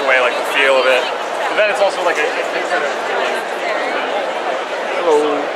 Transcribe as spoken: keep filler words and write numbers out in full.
away like the feel of it. But then it's also like a... Hello.